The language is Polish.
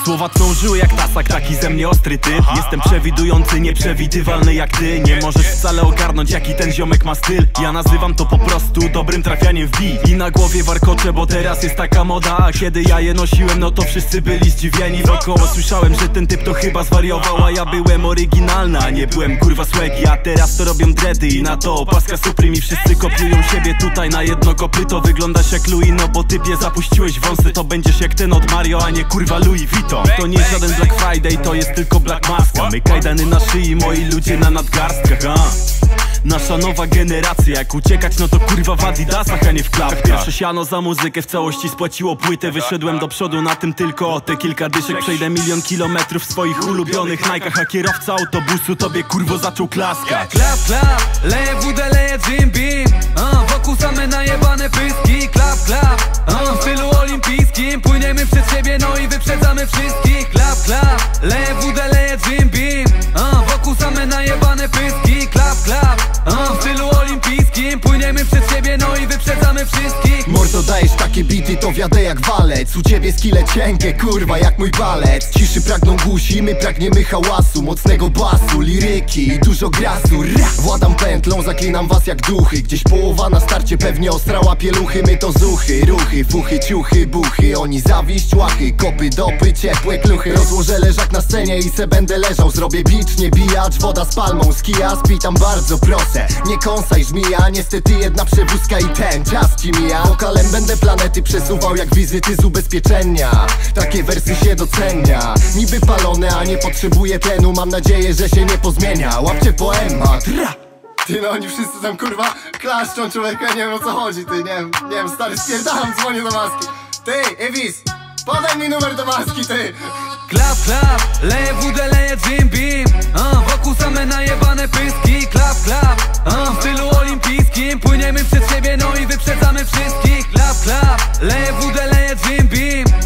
Słowa twe użyły jak tasak, taki ze mnie ostry typ. Jestem przewidujący, nieprzewidywalny jak ty. Nie możesz wcale ogarnąć jaki ten ziomek ma styl. Ja nazywam to po prostu dobrym trafianiem w beat. I na głowie warkocze, bo teraz jest taka moda. A kiedy ja je nosiłem, no to wszyscy byli zdziwieni. Wokoło słyszałem, że ten typ to chyba zwariował. A ja byłem oryginalny, a nie byłem kurwa swagi. A teraz to robią dready i na to opaska Supreme. I wszyscy kopiują siebie tutaj na jedno kopyto. Wyglądasz jak Louis, no bo typie zapuściłeś wąsy. To będziesz jak ten od Mario, a nie kurwa Louis Vuitton. To nie żaden Black Friday, to jest tylko Black Maska. My kajdany na szyi, moi ludzie na nadgarstkach. Nasza nowa generacja, jak uciekać, no to kurwa w adidasach, a nie w klapkach. Pierwsze siano za muzykę w całości spłaciło płytę. Wyszedłem do przodu na tym tylko o te kilka dyszek. Przejdę 1 000 000 kilometrów w swoich ulubionych Nike'ach. A kierowca autobusu tobie kurwo zaczął klaskać. Klap, klap, leję wódę, leję Jim Beam. Wokół same najebane pyski. Klap, klap, w stylu olimpijskim. Płyniemy przed siebie, no i wyprzedzamy wszystkich. Klap, klap, leję wódę, leję Jim Beam. Wokół same najebane pyski. Klap, klap, w stylu olimpijskim. Płyniemy przed siebie, no i wyprzedzamy wszystkich. Mordo, dajesz takie bity, to wiadę jak walec. U ciebie skille cienkie, kurwa, jak mój palec. Ciszy pragną gusi, my pragniemy hałasu. Mocnego basu, liryki i dużo grasu. Władam pętlą, zaklinam was jak duchy. Gdzieś połowa na starcie pewnie ostrała pieluchy. My to zuchy, ruchy, fuchy, ciuchy, buchy. Oni zawiść, łachy, kopy, dopy, ciepłe kluchy. Rozłożę leżak na scenie i se będę leżał. Zrobię bicz, nie bijacz, woda z palmą. Z kija spitam bardzo proszę. Nie kąsaj żmija, niestety jedna przewózka i ten czas ci mija. Wokalem będę planety przesuwał jak wizyty z ubezpieczenia. Takie wersy się docenia. Niby palone, a nie potrzebuję tlenu. Mam nadzieję, że się nie pozmienia. Łapcie poemat. Ty no, oni wszyscy tam kurwa klaszczą człowieka, nie wiem o co chodzi, ty, nie wiem, stary, spierdalam, dzwonię do maski. Ty, Ewis, podaj mi numer do maski, ty. Klap, klap, leję wódę, leję Jim Beam. Wokół same najebane pyski. Klap, klap, w stylu olimpijskim. Płyniemy przed siebie, no i wyprzedzamy wszystkich. Klap, klap, leję wódę, leję Jim Beam.